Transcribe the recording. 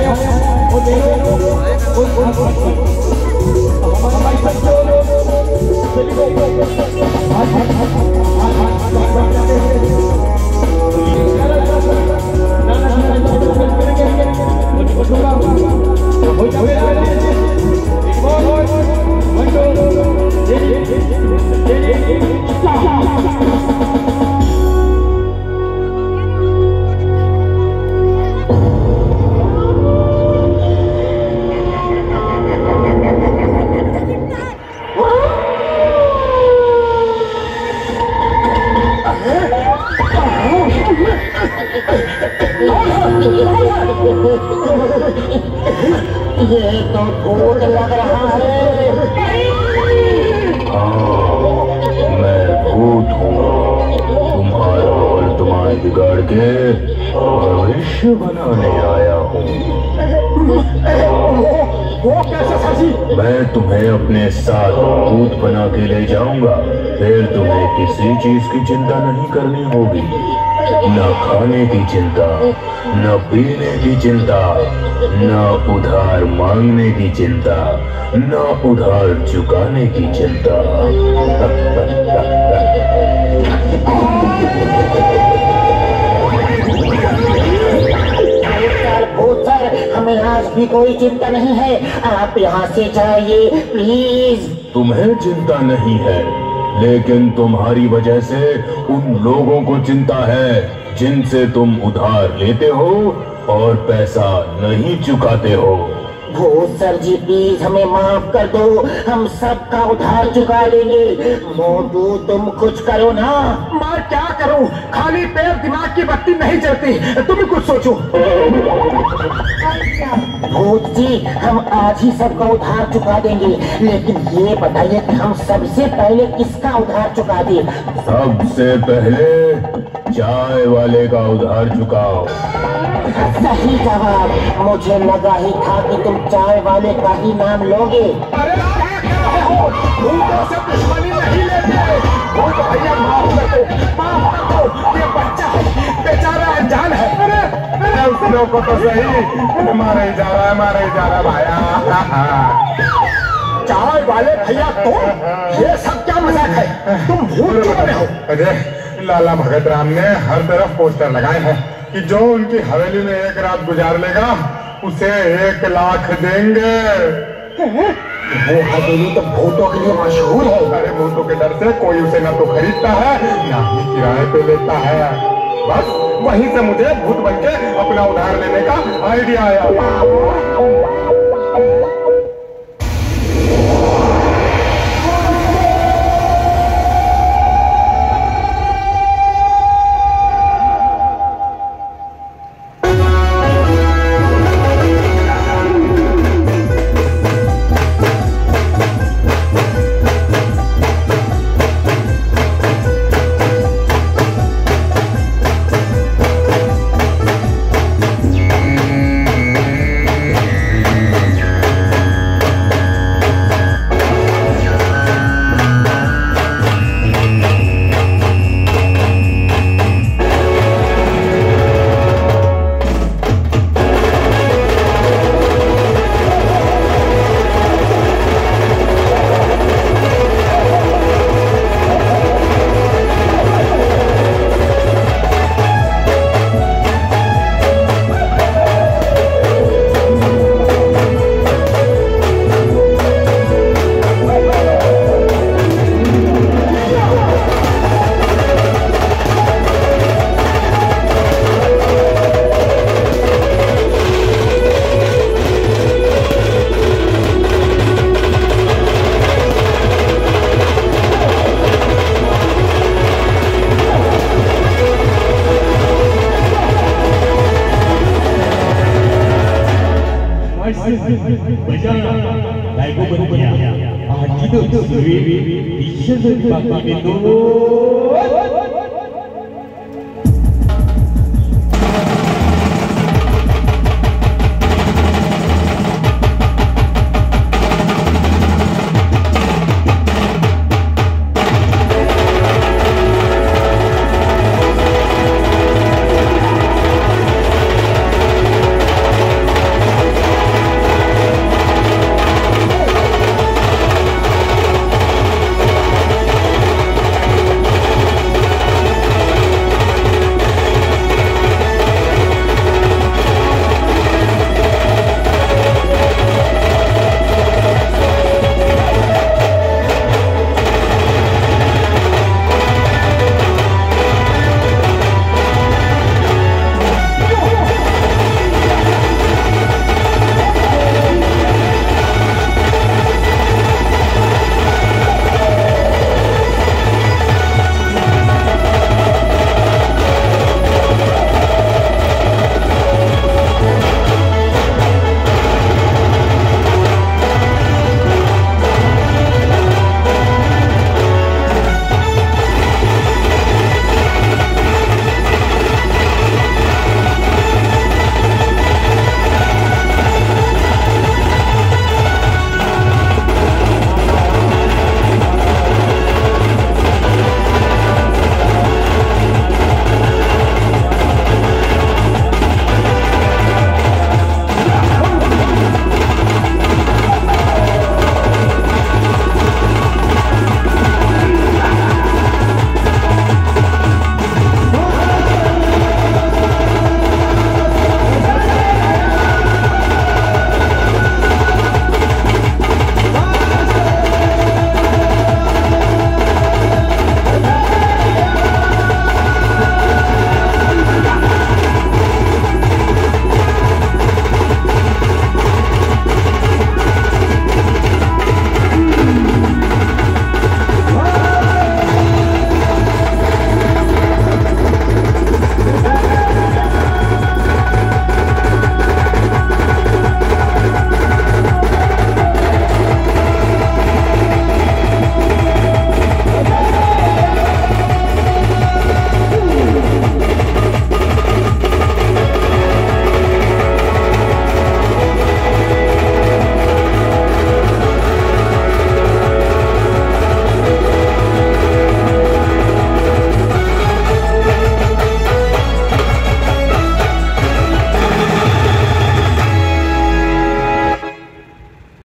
ये तो भूत लग रहा है। हाँ, मैं भूत हूँ। तुम्हारा और तुम्हारे बिगाड़ के भविष्य बनाने आया हूँ। वो कैसे साजी? मैं तुम्हें अपने साथ भूत बना के ले जाऊंगा, फिर तुम्हें किसी चीज की चिंता नहीं करनी होगी। न खाने की चिंता, न पीने की चिंता, न उधार मांगने की चिंता, न उधार चुकाने की चिंता। हमें आज भी कोई चिंता नहीं है, आप यहाँ से जाइए प्लीज। तुम्हें चिंता नहीं है, लेकिन तुम्हारी वजह से उन लोगों को चिंता है जिनसे तुम उधार लेते हो और पैसा नहीं चुकाते हो। भूत सर जी प्लीज हमें माफ कर दो, हम सबका उधार चुका देंगे। मोटू तुम कुछ करो ना। मैं क्या करूं? खाली पेट दिमाग की बत्ती नहीं जलती, तुम कुछ सोचो। भूत जी हम आज ही सबका उधार चुका देंगे, लेकिन ये बताइए कि हम सबसे पहले किसका उधार चुका दें? सबसे पहले चाय वाले का उधार चुकाओ। सही जवाब। मुझे लगा ही था कि तुम चाय वाले का ही नाम लोगे। अरे क्या हो? भूतों से दुश्मनी नहीं लेते। भूत भैया माफ कर दो, ये बच्चा है, बेचारा अनजान है। अरे उस लोग को तो सही, मारे ही जा रहा भाया। चाय वाले भैया तुम, ये सब क्या मजाक है? तुम भूत क्यों बने हो? अरे लाला भगत राम ने हर तरफ पोस्टर लगाए हैं कि जो उनकी हवेली में एक रात गुजार लेगा उसे 1 लाख देंगे। वो हवेली तो भूतों के लिए मशहूर है। अरे भूतों के डर से कोई उसे न तो खरीदता है न ही किराए पे लेता है। बस वहीं से मुझे भूत बनके अपना उधार लेने का आइडिया आया। Itu